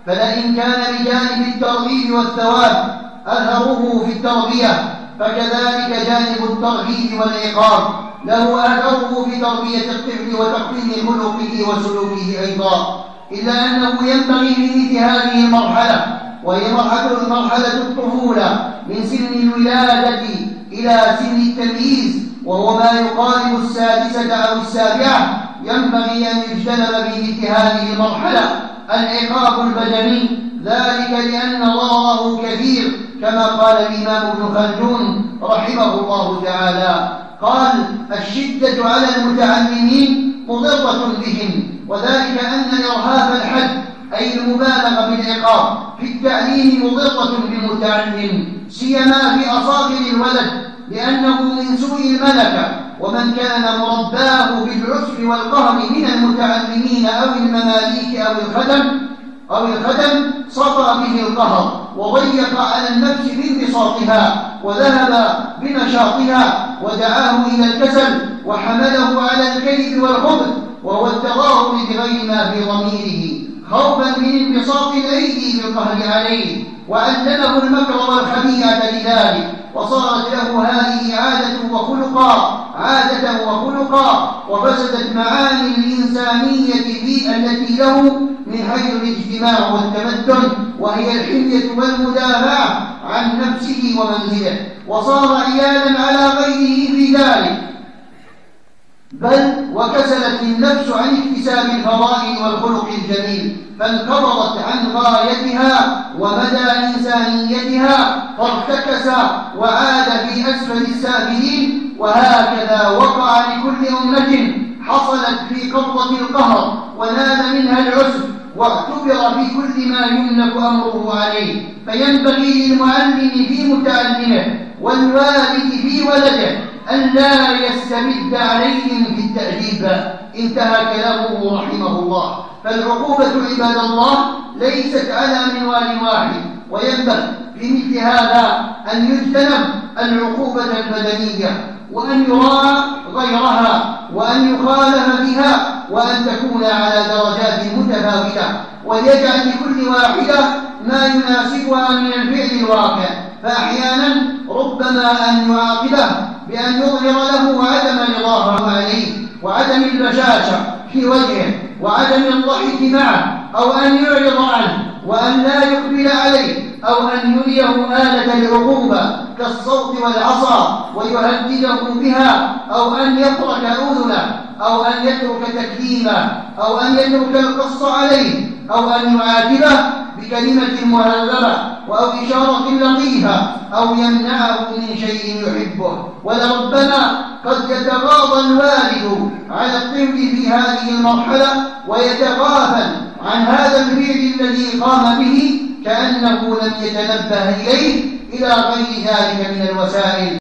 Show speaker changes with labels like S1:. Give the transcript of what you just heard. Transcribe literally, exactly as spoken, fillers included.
S1: فلئن كان بجانب الترغيب والثواب أثره في التربية، فكذلك جانب الترهيب والعقاب له أثره في تربية الطفل وتقويم خلقه وسلوكه أيضا. إلا أنه ينبغي في مثل هذه المرحلة، وهي مرحلة مرحلة الطفولة من سن الولادة إلى سن التمييز، وهو ما يقارب السادسة أو السابعة، ينبغي أن يجتنب في مثل هذه المرحلة العقاب البدني، ذلك لأن ضرره كثير، كما قال الإمام ابن خلدون رحمه الله تعالى، قال: الشدة على المتعلمين مضرة بهم، وذلك أن إرهاب الحد أي المبالغة بالعقاب في التعليم مضرة بالمتعلم، سيما في أصاغر الولد، لأنه من سوء الملكة، ومن كان مرباه بالعسر والقهر من المتعلمين أو المماليك أو الخدم أو الخدم سطى به القهر وضيق على النفس بانبساطها وذهب بنشاطها ودعاه إلى الكسل وحمله على الكذب والخبث، وهو التظاهر بغير ما في ضميره خوفا من انبساط الأيدي بالقهر عليه، وعلمه المكر والخبيئة لذلك، وصارت له هذه عادة وخلقا عادة وخلقا وفسدت معاني الإنسانية في التي له من حيث الاجتماع والتمدن، وهي الحمية والمدافعة عن نفسه ومنزله، وصار عيالا على غيره في ذلك، بل وكسلت النفس عن اكتساب الفضائل والخلق الجميل، فانقبضت عن غايتها ومدى إنسانيتها فارتكس وعاد في أسفل السافلين. وهكذا وقع لكل أمة حصلت في قبضة القهر ونال منها العسر واعتبر في كل ما يملك أمره عليه، فينبغي للمعلم في متعلمه والوالد في ولده أن لا يستبد عليهم في التأديب. انتهى كلامه رحمه الله. فالعقوبة عباد الله ليست على منوال واحد، وينبغي في مثل هذا أن يجتنب العقوبة البدنية، وأن يراعى غيرها، وأن يخالف بها، وأن تكون على درجات متفاوتة، وليجعل لكل واحدة ما يناسبها من الفعل الواقع. فأحيانا ربما أن يعاقبه بأن يظهر له عدم رضاه عليه وعدم البشاشة في وجهه وعدم الضحك معه، أو أن يعرض عنه وأن لا يقبل عليه، أو أن يريه آلة العقوبة كالصوت والعصا ويهدده بها، أو أن يترك أذنه، أو أن يترك تكليمه، أو أن يترك القص عليه، أو أن يعاتبه بكلمة مهذبة أو إشارة لطيفة، أو يمنعه من شيء يحبه. ولربما قد يتغاضى الوالد على الطفل في هذه المرحلة ويتغافل عن هذا الفعل الذي قام به كأنه لم يتنبه إليه إلى غير ذلك من الوسائل.